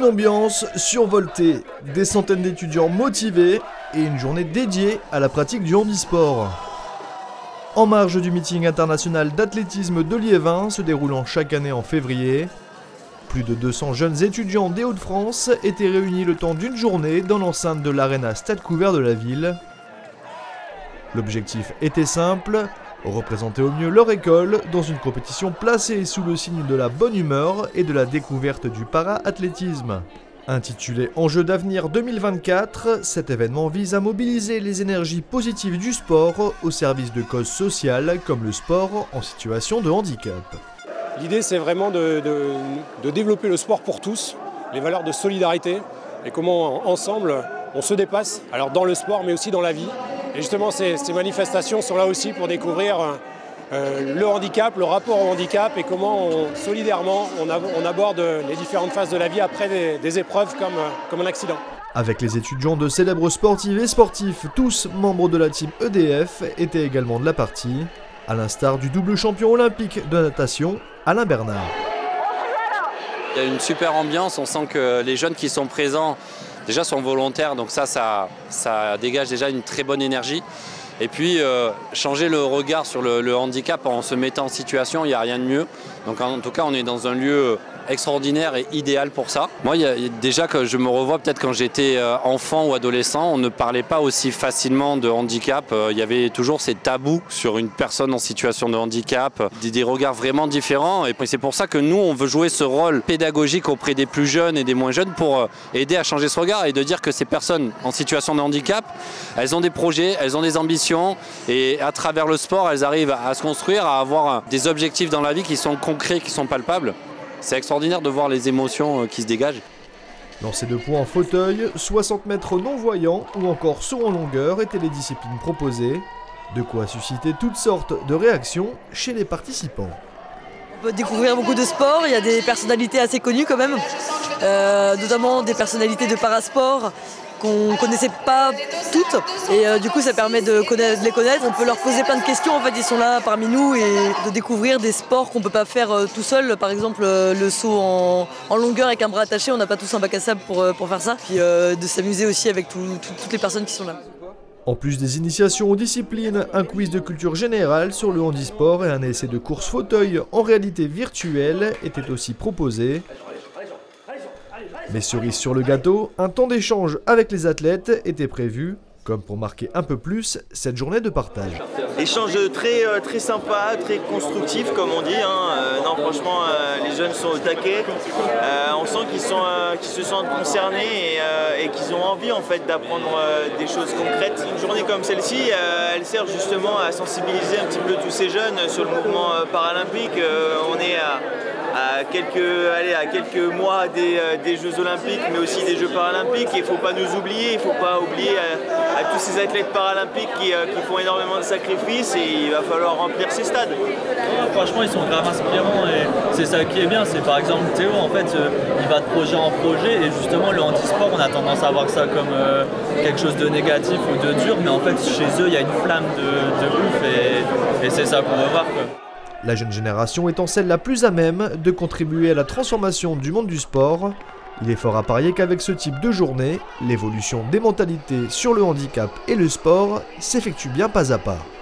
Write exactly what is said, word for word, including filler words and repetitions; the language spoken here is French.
Une ambiance survoltée, des centaines d'étudiants motivés et une journée dédiée à la pratique du handisport. En marge du meeting international d'athlétisme de Liévin, se déroulant chaque année en février, plus de deux cents jeunes étudiants des Hauts-de-France étaient réunis le temps d'une journée dans l'enceinte de l'Arena Stade Couvert de la ville. L'objectif était simple, représenter au mieux leur école dans une compétition placée sous le signe de la bonne humeur et de la découverte du para-athlétisme. Intitulé Enjeux d'avenir deux mille vingt-quatre, cet événement vise à mobiliser les énergies positives du sport au service de causes sociales comme le sport en situation de handicap. L'idée, c'est vraiment de, de, de développer le sport pour tous, les valeurs de solidarité et comment ensemble on se dépasse, alors dans le sport mais aussi dans la vie. Et justement, ces, ces manifestations sont là aussi pour découvrir euh, le handicap, le rapport au handicap et comment on, solidairement on, ab on aborde les différentes phases de la vie après des, des épreuves comme, comme un accident. Avec les étudiants de célèbres sportives et sportifs, tous membres de la team E D F, étaient également de la partie, à l'instar du double champion olympique de natation, Alain Bernard. Il y a une super ambiance, on sent que les jeunes qui sont présents déjà sont volontaires, donc ça, ça, ça dégage déjà une très bonne énergie. Et puis euh, changer le regard sur le, le handicap en se mettant en situation, il n'y a rien de mieux. Donc en tout cas, on est dans un lieu extraordinaire et idéal pour ça. Moi, il y a, déjà que je me revois peut-être quand j'étais enfant ou adolescent, on ne parlait pas aussi facilement de handicap. Il y avait toujours ces tabous sur une personne en situation de handicap, des, des regards vraiment différents. Et c'est pour ça que nous, on veut jouer ce rôle pédagogique auprès des plus jeunes et des moins jeunes pour aider à changer ce regard et de dire que ces personnes en situation de handicap, elles ont des projets, elles ont des ambitions et à travers le sport, elles arrivent à se construire, à avoir des objectifs dans la vie qui sont concrets, qui sont palpables. C'est extraordinaire de voir les émotions qui se dégagent. Lancer de poids en fauteuil, soixante mètres non-voyants ou encore saut en longueur étaient les disciplines proposées. De quoi susciter toutes sortes de réactions chez les participants. On peut découvrir beaucoup de sports, il y a des personnalités assez connues quand même, euh, notamment des personnalités de parasport qu'on ne connaissait pas toutes et euh, du coup ça permet de, connaître, de les connaître, on peut leur poser plein de questions, en fait ils sont là parmi nous et de découvrir des sports qu'on ne peut pas faire euh, tout seul, par exemple euh, le saut en, en longueur avec un bras attaché, on n'a pas tous un bac à sable pour, euh, pour faire ça, puis euh, de s'amuser aussi avec tout, tout, toutes les personnes qui sont là. En plus des initiations aux disciplines, un quiz de culture générale sur le handisport et un essai de course fauteuil en réalité virtuelle étaient aussi proposés. Mais cerise sur le gâteau, un temps d'échange avec les athlètes était prévu, comme pour marquer un peu plus cette journée de partage. Échange très, très sympa, très constructif comme on dit. Hein. Euh, non, franchement, euh, les jeunes sont au taquet. Euh, on sent qu'ils euh, qu'ils se sentent concernés et, euh, et qu'ils ont envie en fait d'apprendre euh, des choses concrètes. Une journée comme celle-ci, euh, elle sert justement à sensibiliser un petit peu tous ces jeunes sur le mouvement euh, paralympique. Euh, on est à À quelques, allez, à quelques mois des, des Jeux Olympiques, mais aussi des Jeux Paralympiques. Il ne faut pas nous oublier, il ne faut pas oublier à, à tous ces athlètes paralympiques qui, qui font énormément de sacrifices et il va falloir remplir ces stades. Ouais, franchement, ils sont grave inspirants et c'est ça qui est bien. C'est par exemple Théo, en fait, il va de projet en projet et justement le handisport, on a tendance à voir ça comme euh, quelque chose de négatif ou de dur, mais en fait, chez eux, il y a une flamme de, de ouf et, et c'est ça qu'on veut voir, quoi. La jeune génération étant celle la plus à même de contribuer à la transformation du monde du sport, il est fort à parier qu'avec ce type de journée, l'évolution des mentalités sur le handicap et le sport s'effectue bien pas à pas.